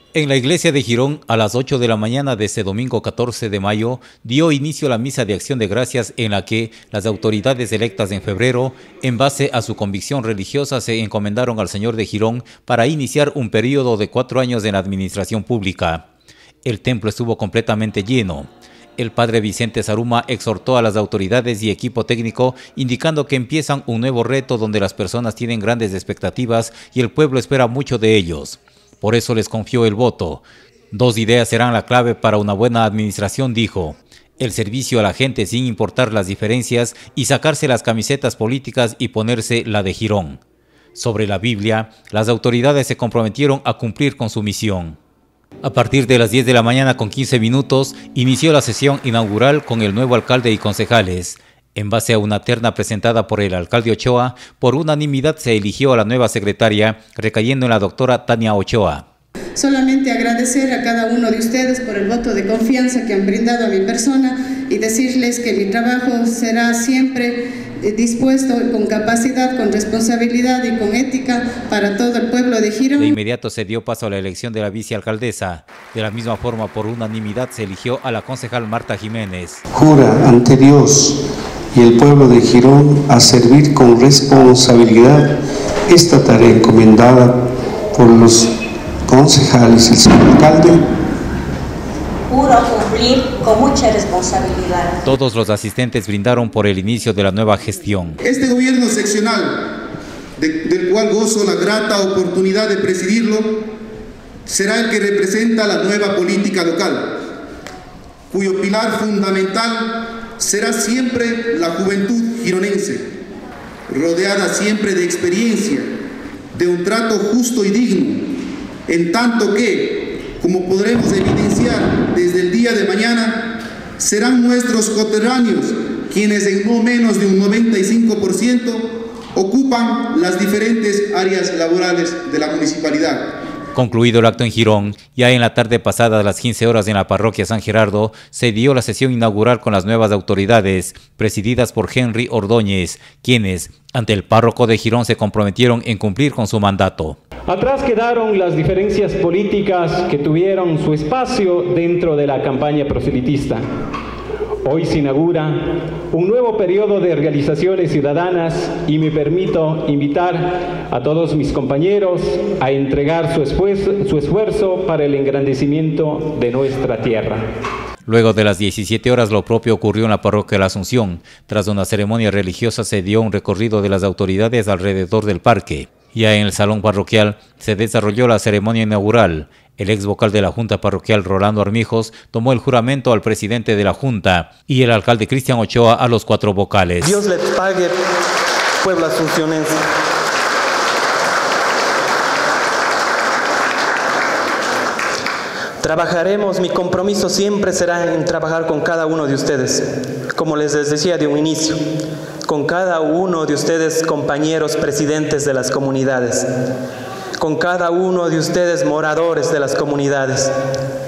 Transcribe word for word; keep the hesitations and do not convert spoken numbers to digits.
En la iglesia de Girón, a las ocho de la mañana de este domingo catorce de mayo, dio inicio la misa de acción de gracias en la que las autoridades electas en febrero, en base a su convicción religiosa, se encomendaron al Señor de Girón para iniciar un periodo de cuatro años en la administración pública. El templo estuvo completamente lleno. El padre Vicente Zaruma exhortó a las autoridades y equipo técnico, indicando que empiezan un nuevo reto donde las personas tienen grandes expectativas y el pueblo espera mucho de ellos. Por eso les confió el voto. Dos ideas serán la clave para una buena administración, dijo. El servicio a la gente sin importar las diferencias y sacarse las camisetas políticas y ponerse la de Girón. Sobre la Biblia, las autoridades se comprometieron a cumplir con su misión. A partir de las diez de la mañana con quince minutos, inició la sesión inaugural con el nuevo alcalde y concejales. En base a una terna presentada por el alcalde Ochoa, por unanimidad se eligió a la nueva secretaria, recayendo en la doctora Tania Ochoa. Solamente agradecer a cada uno de ustedes por el voto de confianza que han brindado a mi persona y decirles que mi trabajo será siempre dispuesto, con capacidad, con responsabilidad y con ética para todo el pueblo de Girón. De inmediato se dio paso a la elección de la vicealcaldesa. De la misma forma, por unanimidad, se eligió a la concejal Marta Jiménez. Jura ante Dios y el pueblo de Girón a servir con responsabilidad esta tarea encomendada por los concejales y el señor alcalde. Juro cumplir con mucha responsabilidad. Todos los asistentes brindaron por el inicio de la nueva gestión. Este gobierno seccional, de, del cual gozo la grata oportunidad de presidirlo, será el que representa la nueva política local, cuyo pilar fundamental será siempre la juventud gironense, rodeada siempre de experiencia, de un trato justo y digno, en tanto que, como podremos evidenciar desde el día de mañana, serán nuestros coterráneos quienes en no menos de un noventa y cinco por ciento ocupan las diferentes áreas laborales de la municipalidad. Concluido el acto en Girón, ya en la tarde pasada a las quince horas en la parroquia San Gerardo, se dio la sesión inaugural con las nuevas autoridades, presididas por Henry Ordóñez, quienes, ante el párroco de Girón, se comprometieron en cumplir con su mandato. Atrás quedaron las diferencias políticas que tuvieron su espacio dentro de la campaña proselitista. Hoy se inaugura un nuevo periodo de organizaciones ciudadanas y me permito invitar a todos mis compañeros a entregar su esfuerzo, su esfuerzo para el engrandecimiento de nuestra tierra. Luego de las diecisiete horas, lo propio ocurrió en la parroquia de la Asunción. Tras una ceremonia religiosa se dio un recorrido de las autoridades alrededor del parque. Ya en el salón parroquial se desarrolló la ceremonia inaugural. El ex vocal de la Junta Parroquial, Rolando Armijos, tomó el juramento al presidente de la Junta y el alcalde Cristian Ochoa a los cuatro vocales. Dios les pague, pueblo asuncionense. Trabajaremos, mi compromiso siempre será en trabajar con cada uno de ustedes, como les decía de un inicio, con cada uno de ustedes, compañeros presidentes de las comunidades, con cada uno de ustedes, moradores de las comunidades,